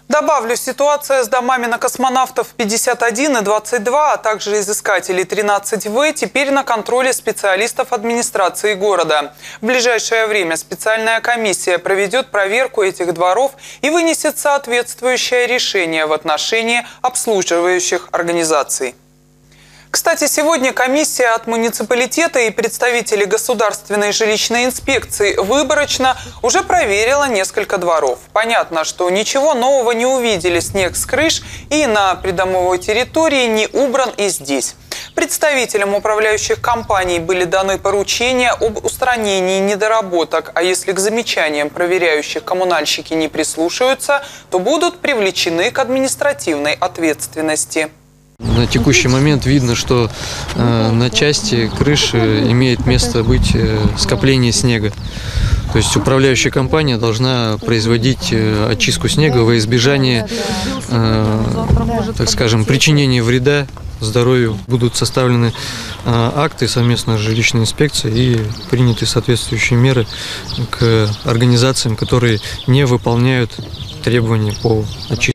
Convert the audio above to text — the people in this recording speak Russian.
Добавлю, ситуация с домами на Космонавтов 51 и 22, а также изыскателей 13В теперь на контроле специалистов администрации города. В ближайшее время специальная комиссия проведет проверку этих дворов и вынесет соответствующее решение в отношении обслуживающих организаций. Кстати, сегодня комиссия от муниципалитета и представители Государственной жилищной инспекции выборочно уже проверила несколько дворов. Понятно, что ничего нового не увидели, снег с крыш и на придомовой территории не убран и здесь. Представителям управляющих компаний были даны поручения об устранении недоработок, а если к замечаниям проверяющих коммунальщики не прислушаются, то будут привлечены к административной ответственности. На текущий момент видно, что на части крыши имеет место быть скопление снега. То есть управляющая компания должна производить очистку снега во избежание, так скажем, причинения вреда здоровью. Будут составлены акты совместно с жилищной инспекцией и приняты соответствующие меры к организациям, которые не выполняют требования по очистке.